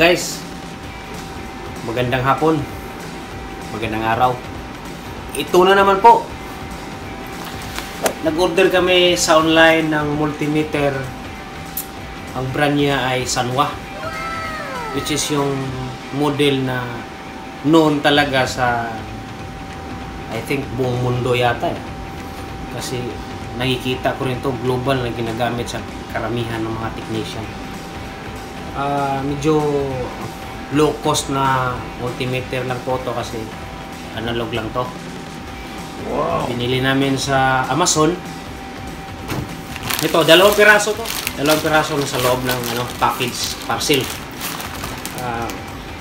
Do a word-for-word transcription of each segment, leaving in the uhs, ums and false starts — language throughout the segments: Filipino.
guys, magandang hapon, magandang araw. Ito na naman po, nag-order kami sa online ng multimeter. Ang brand niya ay Sanwa, which is yung model na known talaga sa, I think, buong mundo yata eh. Kasi nakikita ko rin to global na ginagamit sa karamihan ng mga technician. Uh, medyo low cost na multimeter lang po to kasi analog lang to. Wow. Binili namin sa Amazon. Ito, dalawang piraso to. Dalawang piraso na sa loob ng ano, package, parcel. Uh,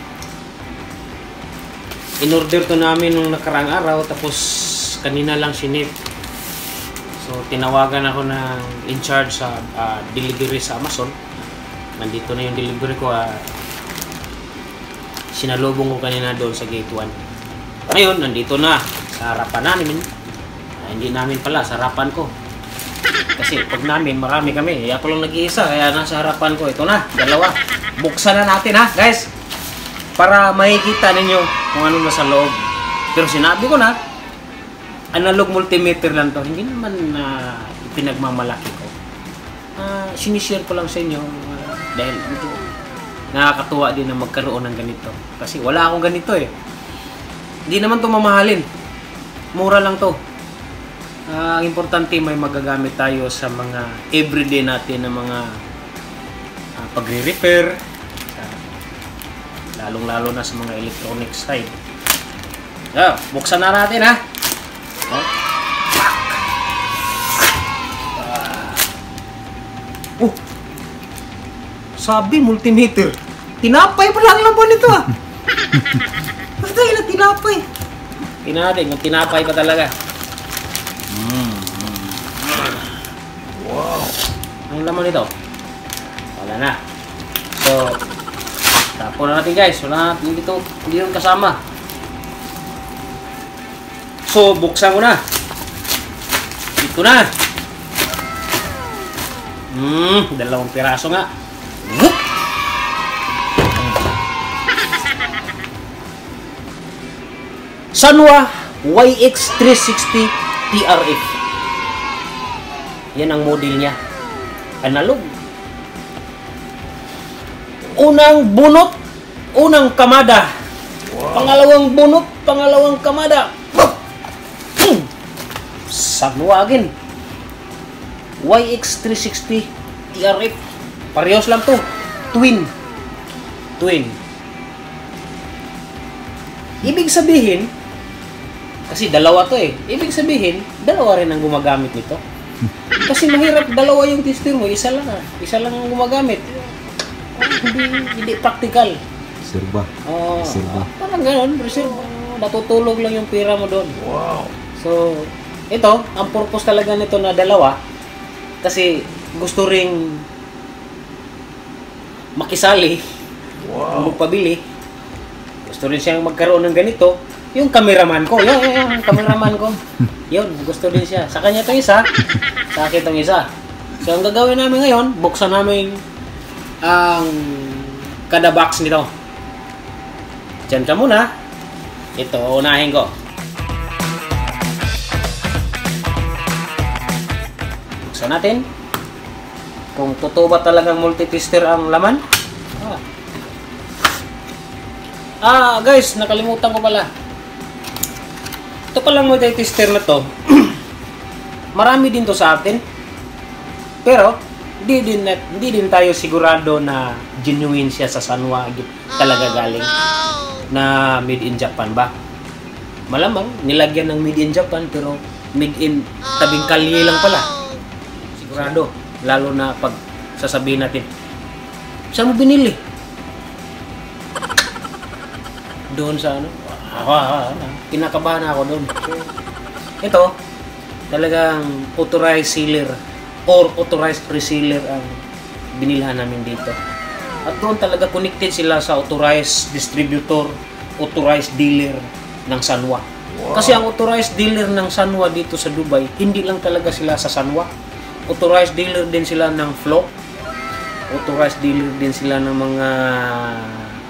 in-order to namin nung nakarang araw, tapos kanina lang sinip. So, tinawagan ako ng in charge sa uh, delivery sa Amazon. Nandito na yung delivery ko. Uh, sinalubong ko kanina doon sa gate one. Ngayon, nandito na sa harapan namin. Uh, hindi namin pala, sa harapan ko. Kasi pag namin, marami kami. Ako lang nag-iisa, kaya nasa harapan ko. Ito na, dalawa. Buksan na natin ha, guys. Para makikita ninyo kung ano nasa loob. Pero sinabi ko na, analog multimeter lang to. Hindi naman na uh, pinagmamalaki ko. Uh, sinishare ko lang sa inyo. Uh, dahil ito, nakakatuwa din na magkaroon ng ganito. Kasi wala akong ganito eh. Hindi naman to mamahalin. Mura lang to. Uh, ang importante may magagamit tayo sa mga everyday natin na mga uh, pagre-repair. Uh, Lalong-lalo na sa mga electronic side. Yeah, buksan na natin ha. Oh. Uh. Oh. Sabi multimeter. Tinapay pa lang lang po nito ah. Basta yun, tinapay. Tinapay, tinapay pa talaga. Mm. Wow. Ang laman nito? Wala na. So, tapon na natin guys. Wala natin dito. Hindi yun kasama. So, buksan ko na. Ito na. Hmm, dalawang piraso nga. Whoop! Sanwa Y X three sixty T R F. Yan ang model niya. Analog. Unang bunot, unang kamada. Wow. Pangalawang bunot, pangalawang kamada. Hmm. Sanwa again. Y X three sixty T R F. Parehas lang to. Twin. Twin. Ibig sabihin, kasi dalawa to eh. Ibig sabihin, dalawa rin ang gumagamit nito. Kasi mahirap dalawa yung tester mo. Isa lang ah. Isa lang ang gumagamit. Hindi, hindi practical. Reserva. Oh, Reserva. Parang gano'n. Reserva. Natutulog lang yung pira mo doon. Wow. So, ito, ang purpose talaga nito na dalawa, kasi gusto ring makisali, wow. Magpabili. Gusto rin siyang magkaroon ng ganito. Yung cameraman ko, yun, yun, yung cameraman ko. Yun, gusto din siya. Sa kanya itong isa, sa akin itong isa. So, ang gagawin namin ngayon, buksan namin ang kada box nito. Diyan ka muna. Ito, unahin ko. Buksan natin. Kung totoo ba talagang multi-tester ang laman. Ah. ah, guys, nakalimutan ko pala. Ito palang multi-tester na to. Marami din to sa atin. Pero, hindi din, hindi din tayo sigurado na genuine siya sa Sanwa talaga galing. Na made in Japan ba? Malamang, nilagyan ng made in Japan pero made in tabing kalye lang pala. Sigurado. Lalo na pag sasabihin natin, saan mo binili? Doon sa ano? Ah, ah, ah, kinakabahan ako doon. So, ito, talagang authorized sealer or authorized reseller ang binilhan namin dito. At doon talaga connected sila sa authorized distributor, authorized dealer ng Sanwa. Wow. Kasi ang authorized dealer ng Sanwa dito sa Dubai, hindi lang talaga sila sa Sanwa. Authorized dealer din sila ng Flock. Authorized dealer din sila ng mga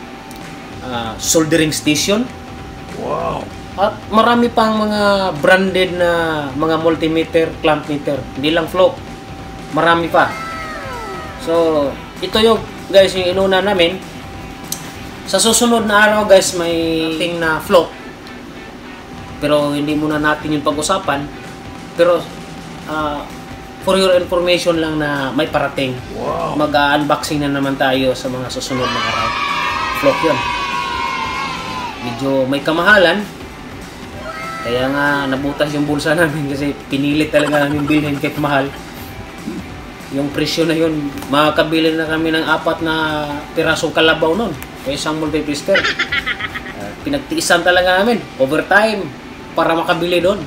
soldering station. Wow. At marami pang mga branded na mga multimeter, clamp meter. Hindi lang flow. Marami pa. So, ito yung guys yung inuna namin. Sa susunod na araw guys may ting na flow. Pero hindi muna natin yung pag-usapan. Pero uh, for your information lang na may parating. Wow. Mag-unboxing na naman tayo sa mga susunod na araw. Flow yun. Medyo may kamahalan. Kaya nga nabutas yung bulsa namin kasi pinilit talaga namin bilhin kahit mahal. Yung presyo na yun, makakabili na kami ng apat na pirasong kalabaw nun. O isang multiplister. Uh, pinagtiisan talaga namin. Overtime. Para makabili doon.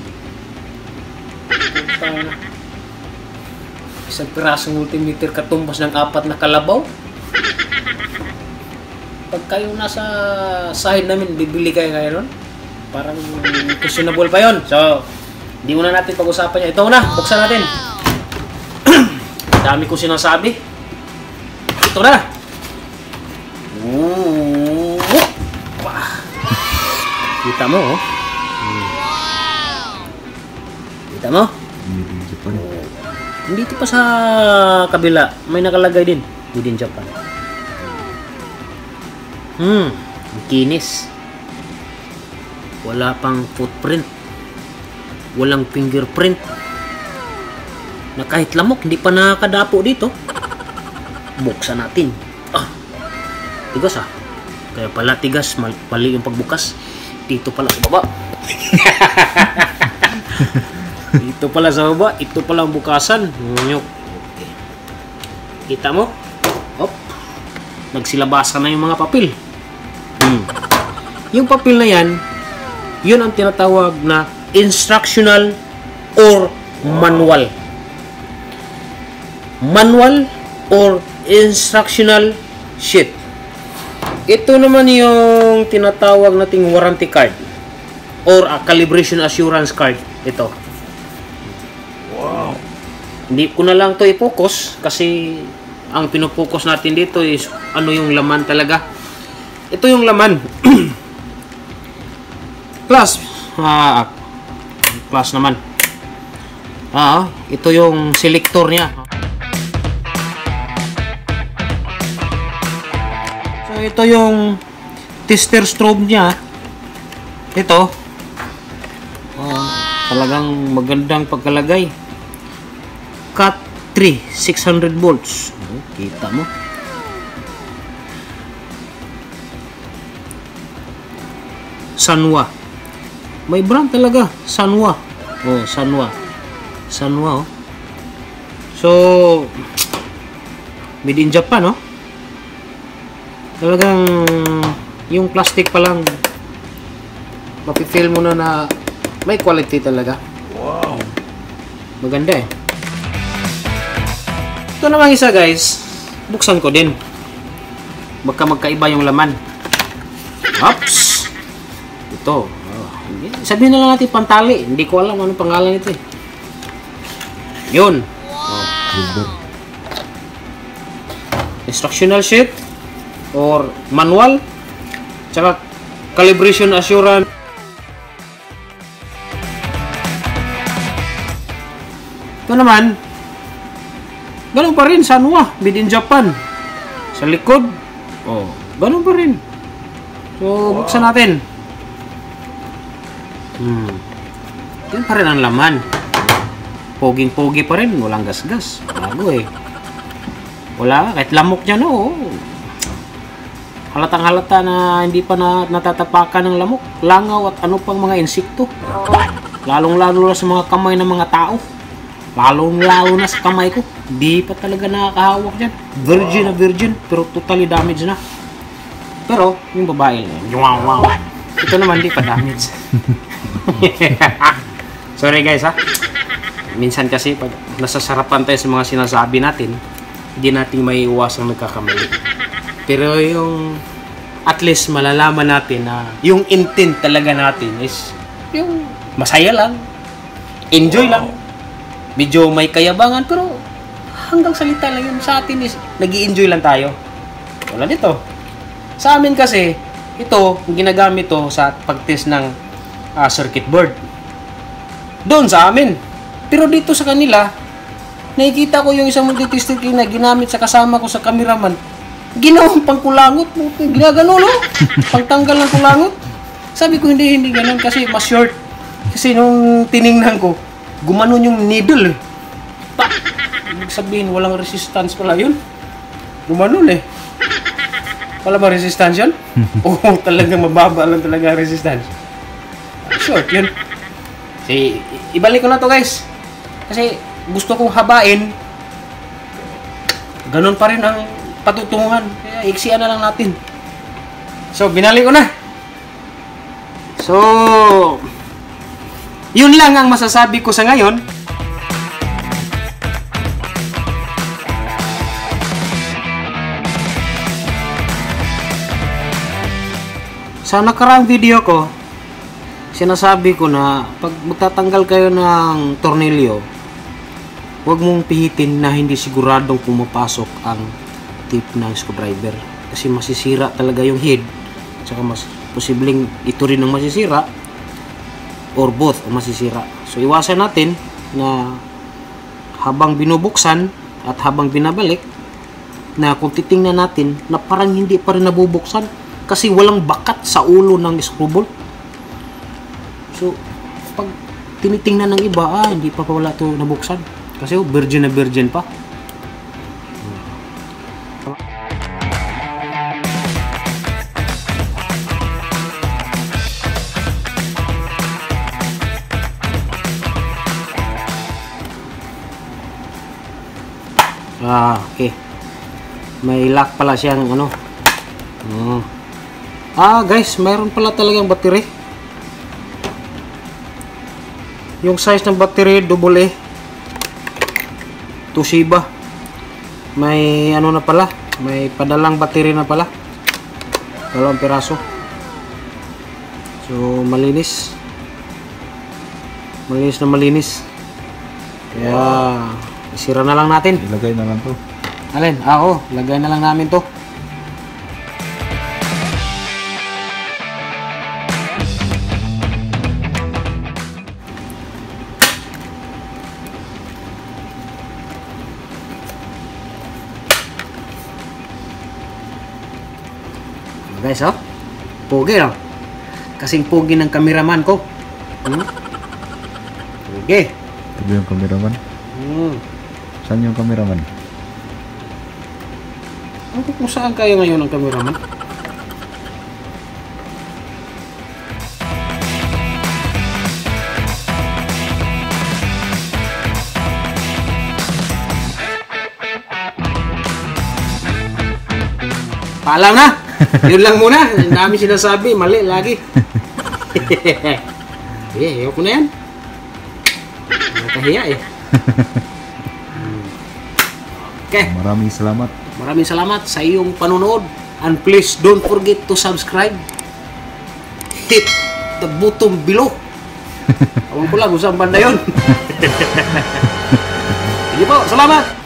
Isang pirasong multimeter katumbas ng apat na kalabaw. Pag kayo nasa side namin, bibili kayo kayo nun. Parang questionable pa yon. So, hindi muna natin pag-usapan niya. Ito na, buksan natin. Dami ko sinasabi. Ito na. Ooh. Kita mo, oh. Kita mo? Made in Japan. Dito pa sa kabila, may nakalagay din. Made in Japan. Hmm, ang kinis. Wala pang footprint. Walang fingerprint. Na kahit lamok, hindi pa nakadapo dito. Buksan natin. Ah, tigas ah. Kaya pala tigas, mali yung pagbukas. Dito pala sa baba. Dito pala sa baba. Ito pala ang bukasan. Okay. Kita mo? Op. Nagsilabasan na yung mga papel. Hmm. Yung papel na yan, yun ang tinatawag na instructional or manual. Manual or instructional sheet. Ito naman yung tinatawag nating warranty card or a calibration assurance card. Ito. Wow. Hindi ko na lang to i-focus kasi ang pinopokus natin dito is ano yung laman talaga. Ito yung laman. Plus, ah, plus naman. Ah, ito yung selector niya. So ito yung tester strobe niya. Ito. Oh, talagang magandang pagkalagay. Cat three, six hundred volts. Oh, kita mo. Sanwa. May brand talaga, Sanwa. Oh, Sanwa. Sanwa, oh. So, made in Japan, oh. Talagang yung plastic pa lang mapifeel mo na na may quality talaga. Wow. Maganda eh. Ito namang isa guys, buksan ko din. Baka magkaiba yung laman. Oops. Ito. Oh, sabihin na lang natin pantali. Hindi ko alam anong pangalan ito eh. Yun. Oh. Instructional sheet or manual. Tsaka calibration assurance. Ito naman. Ganun pa rin. Sanwa. Made in Japan. Sa likod. Oh. Ganun pa rin. So, buksan natin. Hmm. Yan pa rin ang laman. Poging-pogi pa rin. Walang gas-gas. Bago eh. Wala. Kahit lamok dyan oh. Halatang halata na hindi pa na, natatapakan ng lamok. Langaw at ano pang mga insekto. Lalong-lalo na sa mga kamay ng mga tao. Lalong-lalo na sa kamay ko. Di pa talaga nakakahawak dyan. Virgin na virgin. Pero totally damaged na. Pero yung babae wow, wow. Ito naman di pa damage. Sorry guys ha. Minsan kasi pag nasasarapan tayo sa mga sinasabi natin, hindi natin may iwasang nagkakamali. Pero yung at least malalaman natin na yung intent talaga natin is yung masaya lang, enjoy lang, medyo may kayabangan pero hanggang salita lang yun. Sa atin is nag-i-enjoy lang tayo. Wala dito. Sa amin kasi ito, ginagamit to sa pag-test ng uh, circuit board. Doon sa amin. Pero dito sa kanila, nakikita ko yung isang multi-tester na ginamit sa kasama ko sa cameraman. Ginawang pangkulangot. Ginagano, no? Pangtanggal ng kulangot. Sabi ko, hindi, hindi ganun kasi mas short. Kasi nung tiningnan ko, gumanon yung needle. Pa! Ibig sabihin, walang resistance pala yun. Gumanon eh. Wala ba resistance yun? Oo, talagang mababa lang talaga resistance. Short yun. Kasi, ibalik ko na to guys. Kasi, gusto kong habain. Ganun pa rin ang patutunguhan. Kaya, iksian na lang natin. So, binalik ko na. So, yun lang ang masasabi ko sa ngayon. Sa nakaraang video ko, sinasabi ko na pag magtatanggal kayo ng tornilyo, huwag mong pihitin na hindi siguradong pumapasok ang tip ng screwdriver. Kasi masisira talaga yung head. Saka mas posibleng ito rin ang masisira or both ang masisira. So iwasan natin na habang binubuksan at habang binabalik na kung titingnan natin na parang hindi pa rin nabubuksan kasi walang bakat sa ulo ng screw ball. So pag tinitingnan ng iba, ah hindi pa pa wala ito nabuksan kasi oh, virgin na virgin pa. Ah, okay. May lock pala siyang ano. Hmm. Ah, guys, mayroon pala talagang battery. Yung size ng battery double A. Toshiba. May ano na pala, may padalang battery na pala. Dalawang piraso. So, malinis. Malinis na malinis. Kaya isira na lang natin. Ilagay na lang to. Alin? Ah, oo. Lagay na lang namin to. Guys, oh. Pogi, no? Kasing pogi ng cameraman ko. Hmm? Pogi. Ito yung cameraman. Hmm. Saan yung cameraman? Ano kung saan kayo ngayon ng cameraman? Paalam na! Yun lang muna. Ang dami sinasabi. Mali lagi. Eh, ayoko na yan. Nakahiya eh. Okay. Maraming salamat. Maraming salamat sa iyong panonood. And please don't forget to subscribe. Hit the button below. Awan ko lang kung saan banda yun. Sige po, salamat!